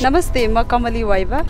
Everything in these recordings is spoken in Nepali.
नमस्ते, म कमली वाइबा।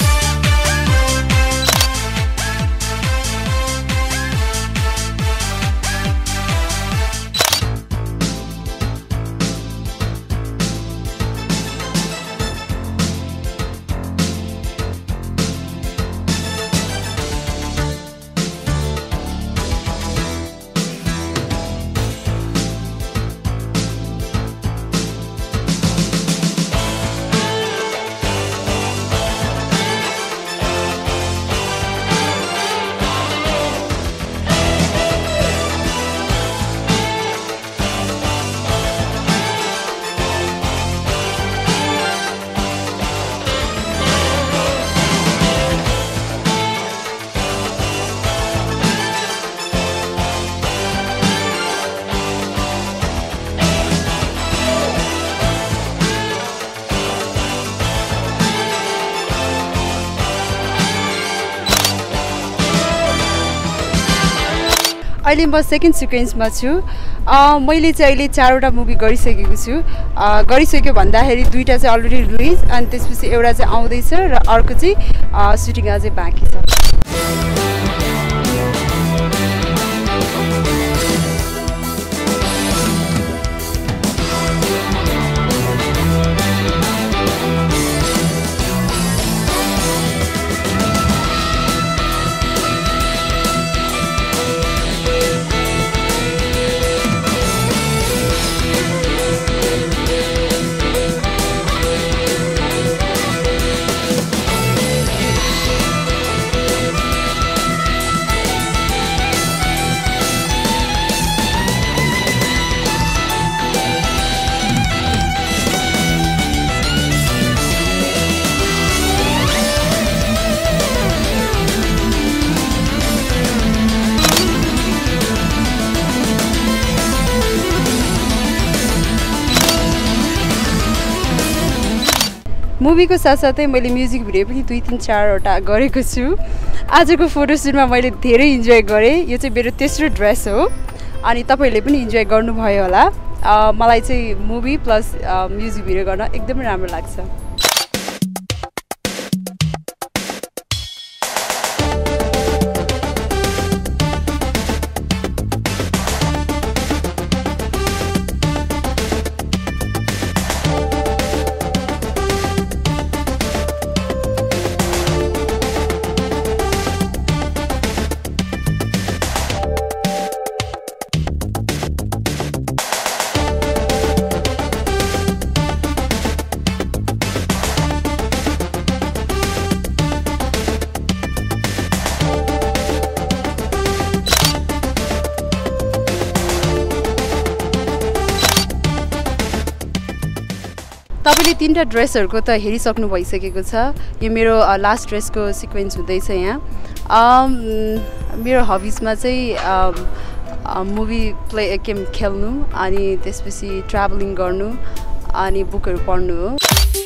अहिले म सेकेन्ड सिक्वेन्समा छु। मैले चाहिँ अहिले 4वटा मुभी गरिसकेको छु। गरिसक्यो भन्दाखेरि 2टा चाहिँ अलरेडी रिलिज अनि त्यसपछि एउटा चाहिँ आउँदैछ र अर्को चाहिँ सुटिङ अझै बाँकी छ। मुभीको साथसाथै मैले म्युजिक भिडियो पनि 2-3-4वटा गरेको छु। आजको फोटोसुटमा मैले धेरै इन्जोय गरेँ। यो चाहिँ मेरो तेस्रो ड्रेस हो अनि तपाईहरुले पनि इन्जोय गर्नुभयो होला। मलाई चाहिँ मुभी प्लस म्युजिक भिडियो गर्न एकदमै राम्रो लाग्छ। तपाईले 3टा ड्रेसहरुको त हेरिसक्नु भइसकेको छ। यो मेरो लास्ट ड्रेसको सिक्वेन्स हुँदैछ यहाँ। मेरो हबिजमा चाहिँ मुभी प्ले गेम खेल्नु अनि त्यसपछि ट्राभलिङ गर्नु अनि बुकहरु पढ्नु हो।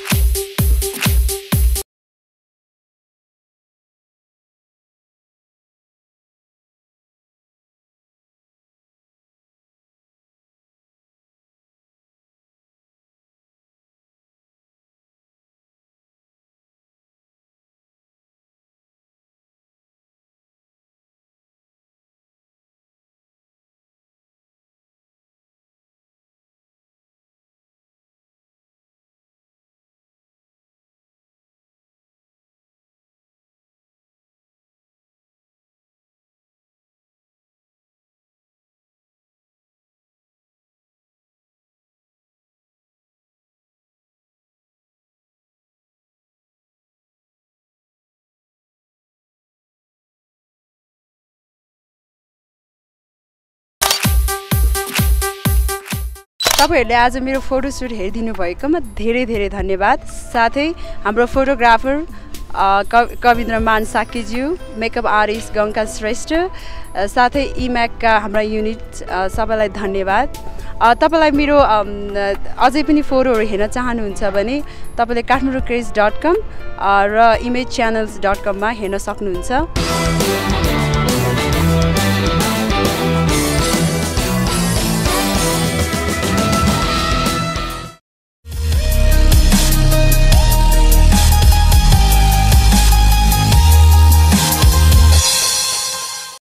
तपाईहरुले आज मेरो फोटोशूट हेरिदिनु भएकोमा धेरै धेरै धन्यवाद। साथै हाम्रो photographer Kavindra Man Sakeju, makeup artist Ganga Shrestha, साथै इम्याकका हाम्रा युनिट सबैलाई धन्यवाद। तपाईलाई मेरो अझै पनि फोटोहरु हेर्न चाहनुहुन्छ भने तपाईले kathmanducraze.com र imagechannels.com मा हेर्न सक्नुहुन्छ।